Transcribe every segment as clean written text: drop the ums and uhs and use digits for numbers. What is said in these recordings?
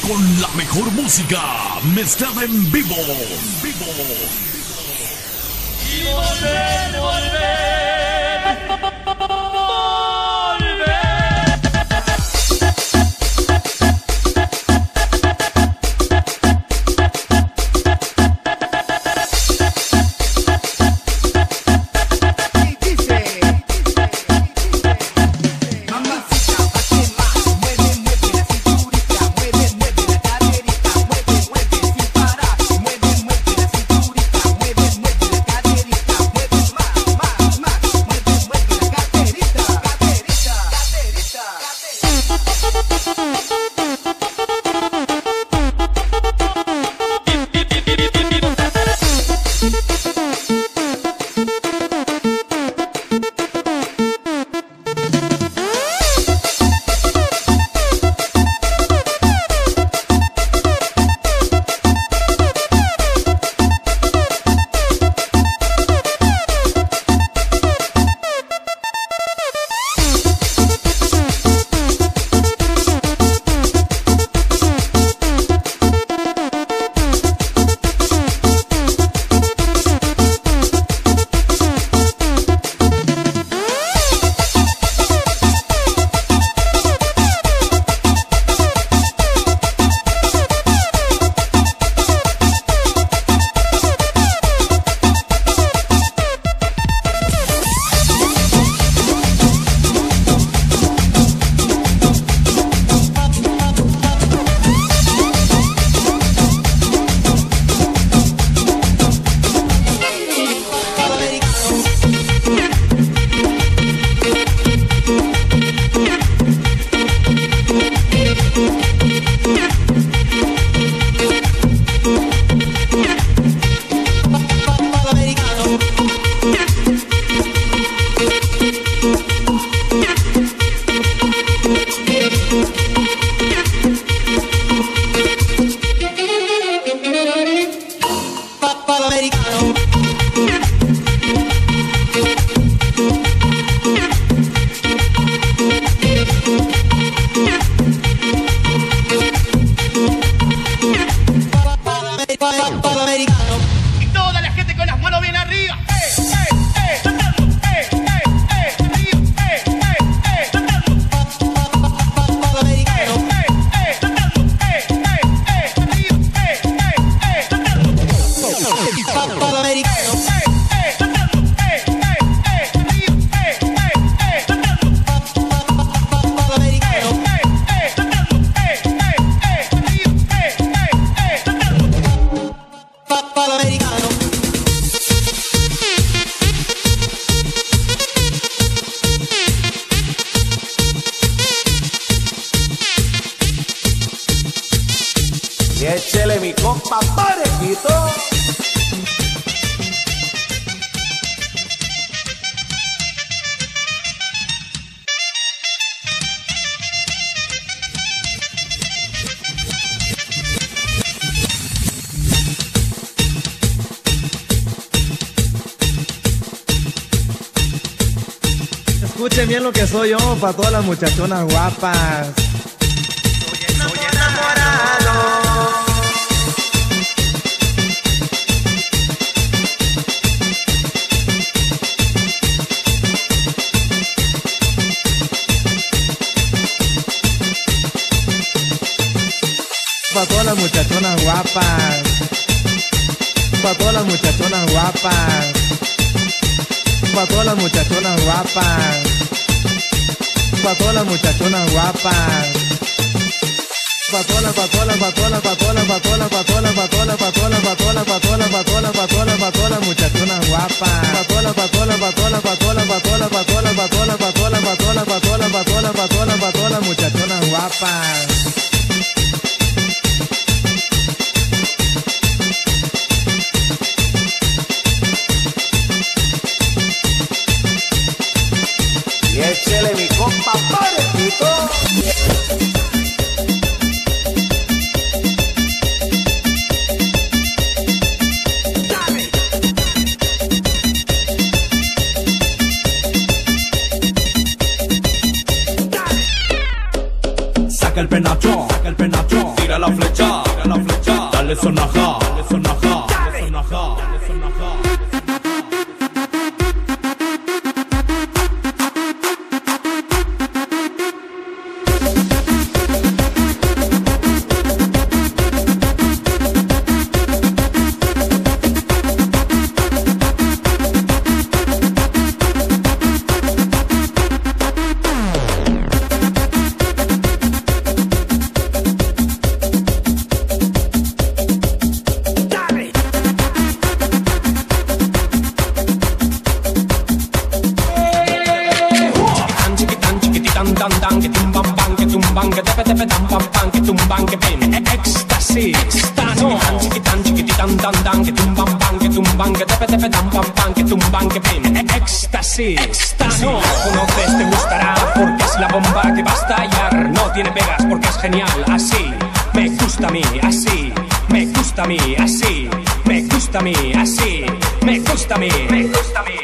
con la mejor música mezclada en vivo. Y volver, volver. Y toda la gente con las manos bien arriba. Y échele mi compa parejito. Escuchen bien lo que soy yo, para todas las muchachonas guapas. Soy enamorado. Para todas las muchachonas guapas. Para todas las muchachonas guapas. Para todas las muchachonas guapas. Para todas las muchachonas guapas. Pa' todas las muchachonas guapas. Pa' todas las muchachonas guapas. Pa' todas las muchachonas guapas. Y échele mi compa parejito. El penacho, la flecha, dale sonaja, dale sonaja, dale sonaja, dale sonaja. Éxtasis. Conoces, te gustará porque es la bomba que va a estallar. No tiene pegas porque es genial. Así me gusta a mí, así me gusta a mí, así me gusta a mí, así me gusta a mí, me gusta a mí.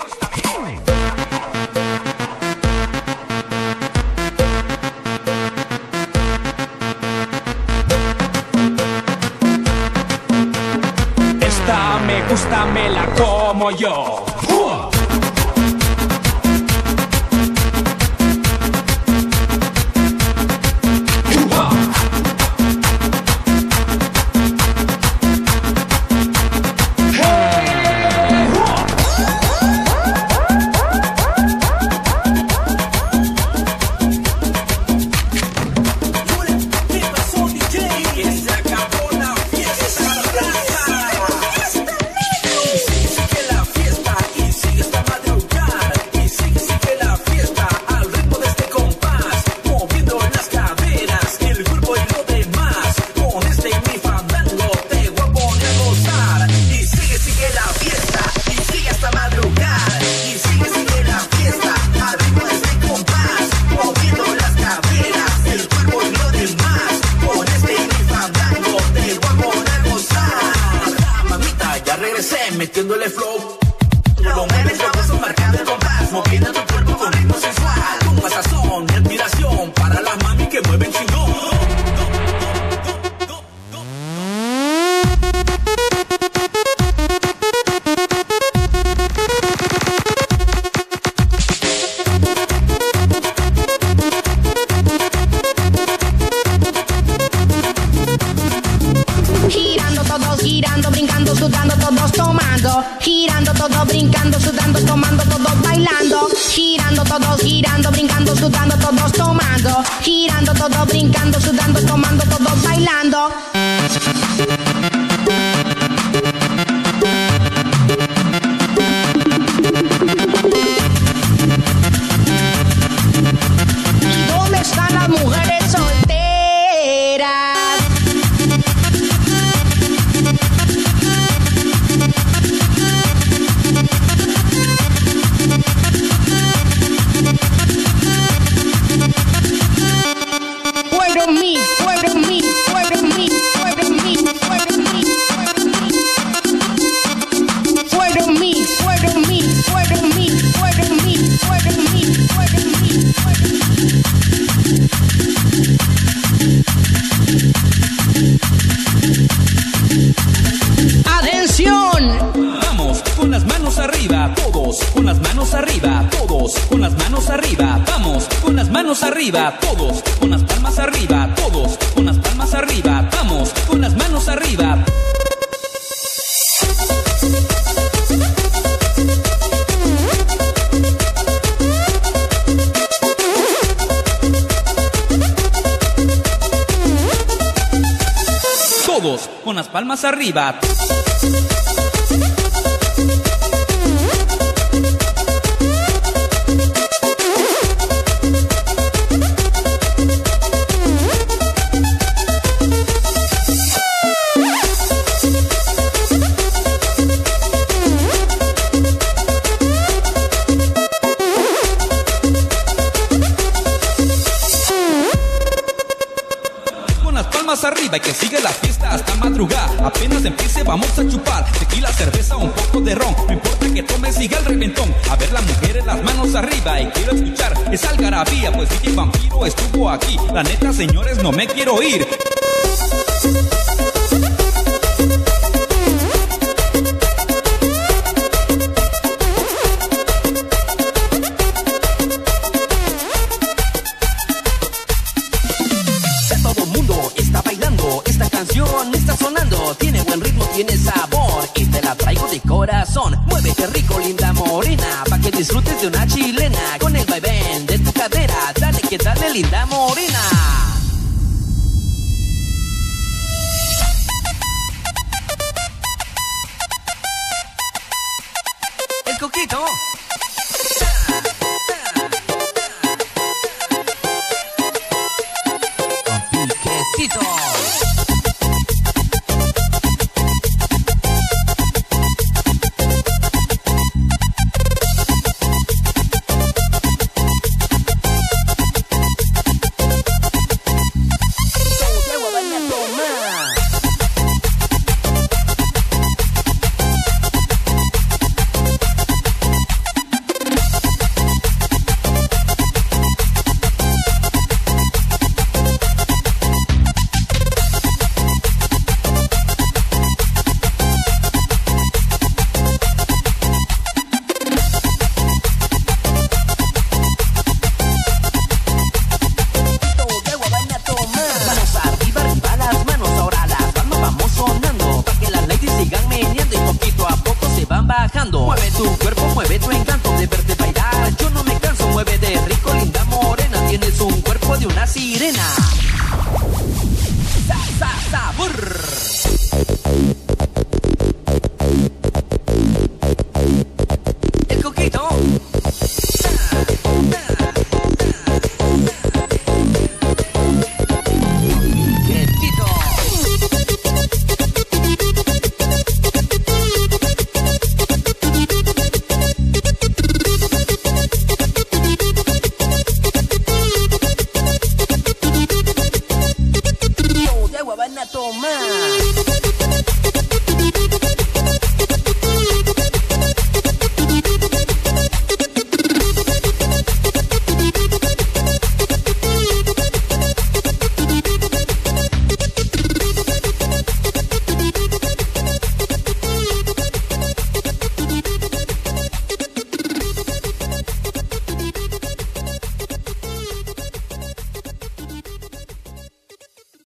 Esta me gusta, me la como yo. Metiéndole flow, lo mueves sabroso marcando el compás, moviendo tu cuerpo con ritmo sensual, con más sazón y admiración para las mami que mueven chingón. Girando, brincando, sudando, todos tomando. Girando, todo brincando, sudando, tomando, todos bailando. Girando, todos girando, brincando, sudando, todos tomando. Girando, todo brincando, sudando, tomando, todos bailando. ¿Y dónde están las mujeres solteras? Fueron mí, fueron mí, fueron mí, fueron mí, fueron mí, fueron mí, fueron mí, fueron mí, fueron mí, fueron mí, fueron mí, ¡atención! Vamos con las manos arriba, todos con las manos arriba, todos con las manos arriba. Vamos con las manos arriba, todos con las palmas arriba, todos con las palmas arriba. Vamos con las manos arriba. Todos con las palmas arriba. Arriba y que siga la fiesta hasta madrugada. Apenas empiece vamos a chupar tequila, cerveza, un poco de ron. No importa que tome, siga el reventón. A ver las mujeres las manos arriba y quiero escuchar esa algarabía, pues DJ Vampiro estuvo aquí. La neta, señores, no me quiero ir. tiene sabor y te la traigo de corazón. Muévete rico, linda morena, pa' que disfrutes de una chilena. Con el vaivén de tu cadera, dale que dale, linda morena. El coquito. Con piquecito.